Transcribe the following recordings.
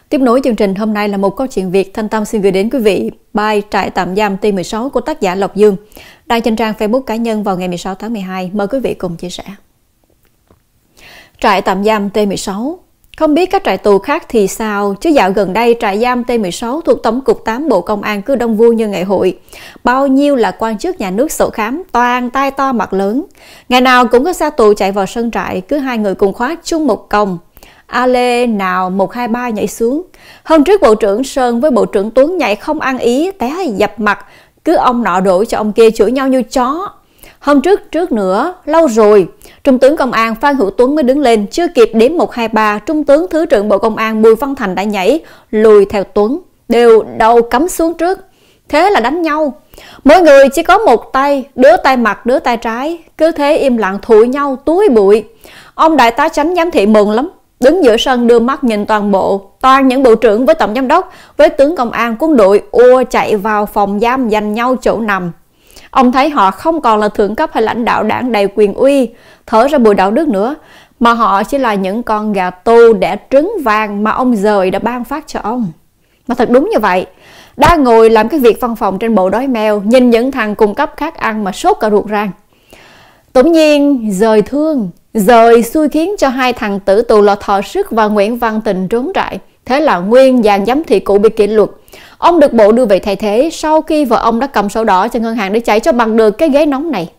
Tiếp nối chương trình hôm nay là một câu chuyện Việt Thanh Tâm xin gửi đến quý vị bài Trại tạm giam T16 của tác giả Lộc Dương, đăng trên trang Facebook cá nhân vào ngày 16 tháng 12. Mời quý vị cùng chia sẻ. Trại tạm giam T16. Không biết các trại tù khác thì sao, chứ dạo gần đây trại giam T16 thuộc Tổng cục 8 Bộ Công an cứ đông vui như ngày hội. Bao nhiêu là quan chức nhà nước sổ khám, toàn tai to mặt lớn. Ngày nào cũng có xe tù chạy vào sân trại, cứ hai người cùng khóa chung một còng. Ale nào 1, 2, 3 nhảy xuống. Hôm trước Bộ trưởng Sơn với Bộ trưởng Tuấn nhảy không ăn ý, té dập mặt, cứ ông nọ đổ cho ông kia chửi nhau như chó. Hôm trước nữa, lâu rồi, Trung tướng Công an Phan Hữu Tuấn mới đứng lên, chưa kịp đếm 1, 2, 3, Trung tướng Thứ trưởng Bộ Công an Bùi Văn Thành đã nhảy, lùi theo Tuấn, đều đầu cắm xuống trước. Thế là đánh nhau. Mỗi người chỉ có một tay, đứa tay mặt, đứa tay trái, cứ thế im lặng thụi nhau túi bụi. Ông đại tá Chánh giám thị mừng lắm, đứng giữa sân đưa mắt nhìn toàn bộ, toàn những bộ trưởng với tổng giám đốc, với tướng công an quân đội ùa chạy vào phòng giam giành nhau chỗ nằm. Ông thấy họ không còn là thượng cấp hay lãnh đạo đảng đầy quyền uy, thở ra bụi đạo đức nữa, mà họ chỉ là những con gà tù đẻ trứng vàng mà ông Dời đã ban phát cho ông. Mà thật đúng như vậy, đang ngồi làm cái việc văn phòng trên bộ đói mèo, nhìn những thằng cung cấp khác ăn mà sốt cả ruột rang. Tự nhiên Dời thương, Dời xui khiến cho hai thằng tử tù là Thọ Sức và Nguyễn Văn Tình trốn trại. Thế là nguyên dàn giám thị cũ bị kỷ luật. Ông được bộ đưa về thay thế sau khi vợ ông đã cầm sổ đỏ cho ngân hàng để chạy cho bằng được cái ghế nóng này.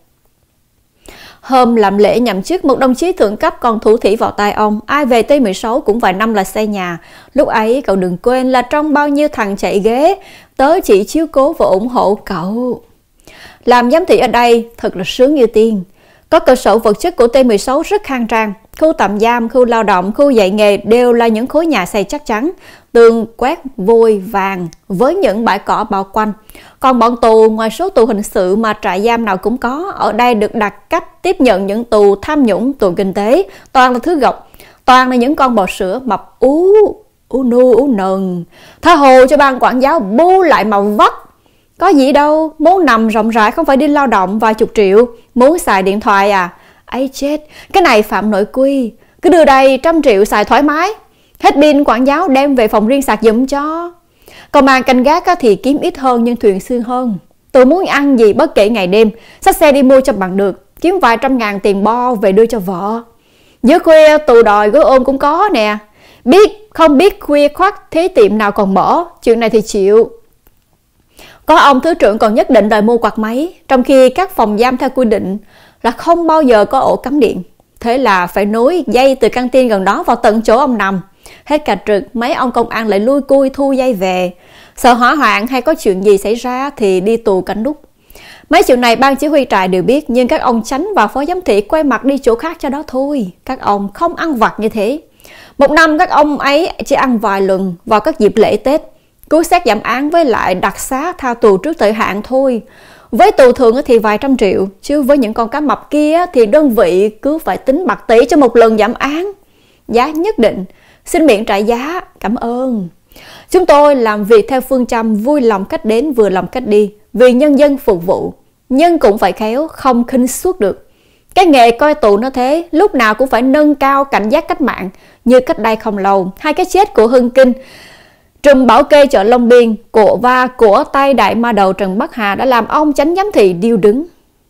Hôm làm lễ nhậm chức, một đồng chí thượng cấp còn thủ thỉ vào tai ông, ai về T16 cũng vài năm là xây nhà. Lúc ấy cậu đừng quên là trong bao nhiêu thằng chạy ghế, tớ chỉ chiếu cố và ủng hộ cậu. Làm giám thị ở đây thật là sướng như tiên. Có cơ sở vật chất của T16 rất khang trang, khu tạm giam, khu lao động, khu dạy nghề đều là những khối nhà xây chắc chắn, tường quét vôi vàng với những bãi cỏ bao quanh. Còn bọn tù, ngoài số tù hình sự mà trại giam nào cũng có, ở đây được đặt cách tiếp nhận những tù tham nhũng, tù kinh tế, toàn là thứ gọc, toàn là những con bò sữa mập ú nu ú nần, tha hồ cho ban quản giáo bu lại màu vắt. Có gì đâu, muốn nằm rộng rãi không phải đi lao động vài chục triệu, muốn xài điện thoại à? Ấy chết, cái này phạm nội quy, cứ đưa đây 100 triệu xài thoải mái. Hết pin quản giáo đem về phòng riêng sạc giùm cho. Còn màn canh gác thì kiếm ít hơn nhưng thường xuyên hơn. Tôi muốn ăn gì bất kể ngày đêm, xách xe đi mua cho bằng được, kiếm vài trăm ngàn tiền bo về đưa cho vợ. Giữa khuya tù đòi gối ôm cũng có nè. Không biết khuya khoắt thế tiệm nào còn mở, chuyện này thì chịu. Có ông thứ trưởng còn nhất định đòi mua quạt máy, trong khi các phòng giam theo quy định là không bao giờ có ổ cắm điện. Thế là phải nối dây từ căng tin gần đó vào tận chỗ ông nằm. Hết cả trực, mấy ông công an lại lui cui thu dây về. Sợ hỏa hoạn hay có chuyện gì xảy ra thì đi tù cánh đúc. Mấy chuyện này ban chỉ huy trại đều biết, nhưng các ông Chánh và phó giám thị quay mặt đi chỗ khác cho đó thôi. Các ông không ăn vặt như thế. Một năm các ông ấy chỉ ăn vài lần vào các dịp lễ Tết, cứu xét giảm án với lại đặc xá tha tù trước thời hạn thôi. Với tù thường thì vài trăm triệu, chứ với những con cá mập kia thì đơn vị cứ phải tính bạc tỷ cho một lần giảm án. Giá nhất định, xin miễn trả giá, cảm ơn. Chúng tôi làm việc theo phương châm vui lòng cách đến vừa lòng cách đi, vì nhân dân phục vụ. Nhưng cũng phải khéo, không khinh suất được. Cái nghề coi tù nó thế, lúc nào cũng phải nâng cao cảnh giác cách mạng. Như cách đây không lâu, hai cái chết của Hưng Kinh, Trùm bảo kê chợ Long Biên của tay đại ma đầu Trần Bắc Hà đã làm ông Chánh giám thị điêu đứng.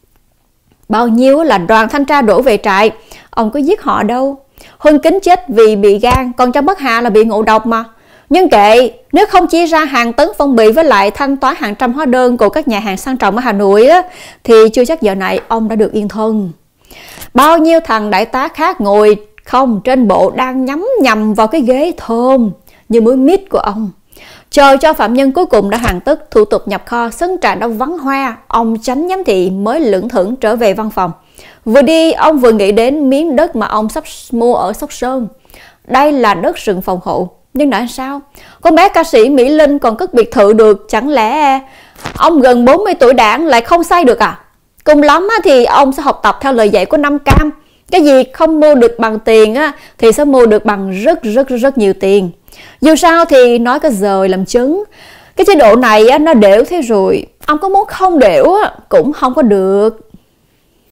Bao nhiêu là đoàn thanh tra đổ về trại, ông có giết họ đâu. Huân Kính chết vì bị gan, còn Trần Bắc Hà là bị ngộ độc mà. Nhưng kệ, nếu không chia ra hàng tấn phong bì với lại thanh toán hàng trăm hóa đơn của các nhà hàng sang trọng ở Hà Nội á, thì chưa chắc giờ này ông đã được yên thân. Bao nhiêu thằng đại tá khác ngồi không trên bộ đang nhắm vào cái ghế thơm như muối mít của ông. Chờ cho phạm nhân cuối cùng đã hoàn tất, thủ tục nhập kho, sân trại đã vắng hoa, ông Chánh giám thị mới lững thững trở về văn phòng. Vừa đi, ông vừa nghĩ đến miếng đất mà ông sắp mua ở Sóc Sơn. Đây là đất rừng phòng hộ, nhưng đã sao? Con bé ca sĩ Mỹ Linh còn cất biệt thự được, chẳng lẽ ông gần 40 tuổi đảng lại không xây được à? Cùng lắm thì ông sẽ học tập theo lời dạy của Năm Cam. Cái gì không mua được bằng tiền thì sẽ mua được bằng rất nhiều tiền. Dù sao thì nói cái Dời làm chứng. Cái chế độ này nó đểu thế rồi, ông có muốn không đểu cũng không có được.